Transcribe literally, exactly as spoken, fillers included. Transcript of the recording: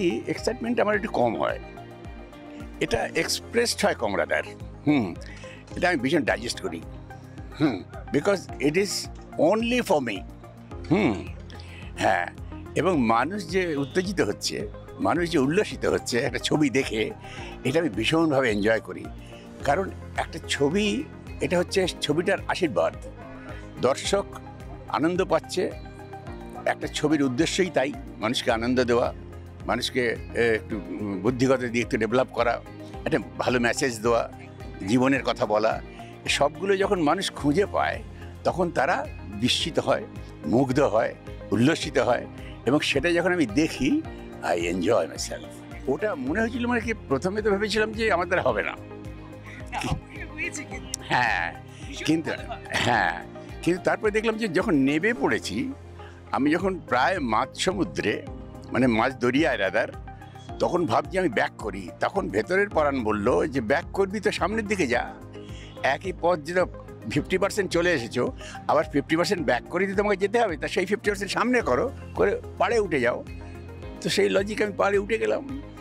কি এক্সাইটমেন্ট আমার একটু কম হয়, এটা এক্সপ্রেসড হয় কম রাদার। হুম এটা আমি ভীষণ ডাইজেস্ট করি। Hmm because it is only for me. Hmm হ্যাঁ, এবং মানুষ যে উত্তেজিত হচ্ছে, মানুষ যে উল্লসিত হচ্ছে একটা ছবি দেখে, এটা আমি ভীষণভাবে এনজয় করি। কারণ একটা ছবি, এটা হচ্ছে ছবিটার আশীর্বাদ। দর্শক আনন্দ পাচ্ছে, একটা ছবির উদ্দেশ্যই তাই, মানুষকে আনন্দ দেওয়া, মানুষকে একটু বুদ্ধিগত দিক একটু ডেভেলপ করা, একটা ভালো মেসেজ দেওয়া, জীবনের কথা বলা। সবগুলো যখন মানুষ খুঁজে পায় তখন তারা বিস্মিত হয়, মুগ্ধ হয়, উল্লসিত হয়, এবং সেটা যখন আমি দেখি আই এনজয় মাই সেলফ। ওটা মনে হয়েছিল মানে কি, প্রথমে তো ভেবেছিলাম যে আমার দ্বারা হবে না। হ্যাঁ কিন্তু হ্যাঁ কিন্তু তারপরে দেখলাম যে যখন নেমে পড়েছি, আমি যখন প্রায় মাঝ সমুদ্রে, মানে মাঝ দরিয়ায় রাদার, তখন ভাবছি আমি ব্যাক করি। তখন ভেতরের পরাণ বলল যে ব্যাক করবি তো সামনের দিকে যা, একই পথ যেটা ফিফটি পার্সেন্ট চলে এসেছো, আবার ফিফটি পার্সেন্ট ব্যাক করে দিতে তোমাকে যেতে হবে, তা সেই ফিফটি পার্সেন্ট সামনে করো, করে পাড়ে উঠে যাও। তো সেই লজিক আমি পাড়ে উঠে গেলাম।